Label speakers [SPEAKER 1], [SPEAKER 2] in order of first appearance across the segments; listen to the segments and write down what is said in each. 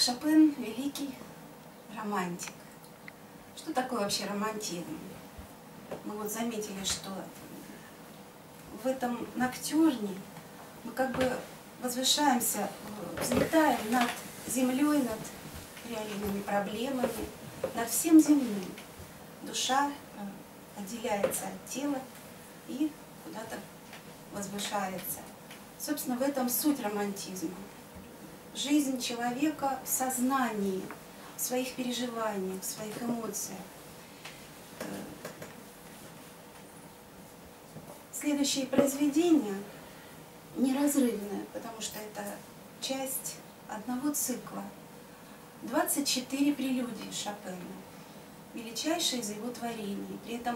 [SPEAKER 1] Шопен – великий романтик. Что такое вообще романтизм? Мы вот заметили, что в этом ноктюрне мы как бы возвышаемся, взлетаем над землей, над реальными проблемами, над всем земным. Душа отделяется от тела и куда-то возвышается. Собственно, в этом суть романтизма. Жизнь человека в сознании, в своих переживаниях, в своих эмоциях. Следующее произведение неразрывное, потому что это часть одного цикла. 24 прелюдии Шопена, величайшие из его творений, при этом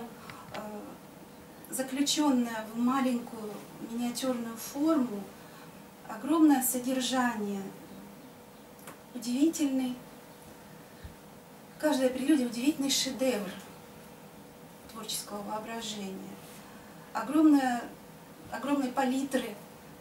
[SPEAKER 1] заключенная в маленькую миниатюрную форму, огромное содержание, удивительный, каждая прелюдия удивительный шедевр творческого воображения, огромной палитры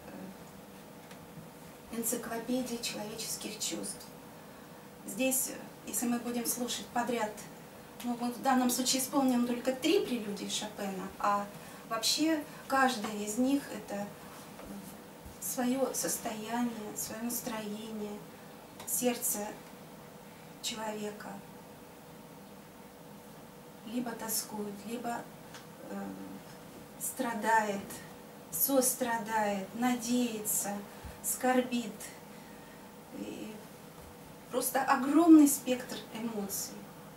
[SPEAKER 1] энциклопедии человеческих чувств. Здесь, если мы будем слушать подряд, мы в данном случае исполним только 3 прелюдии Шопена, а вообще каждая из них — это свое состояние, свое настроение, сердце человека либо тоскует, либо страдает, сострадает, надеется, скорбит. И просто огромный спектр эмоций.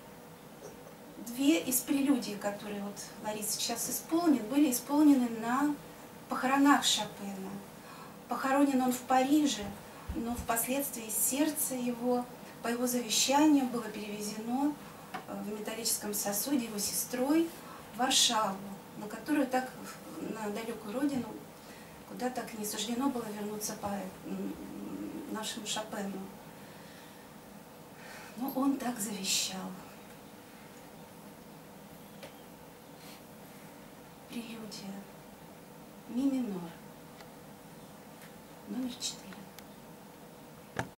[SPEAKER 1] 2 из прелюдий, которые вот Лариса сейчас исполнит, были исполнены на похоронах Шопена. Похоронен он в Париже, но впоследствии сердце его, по его завещанию, было перевезено в металлическом сосуде его сестрой в Варшаву, на которую так, на далекую родину, куда так не суждено было вернуться по нашему Шопену. Но он так завещал. Прелюдия, ми минор, номер 4.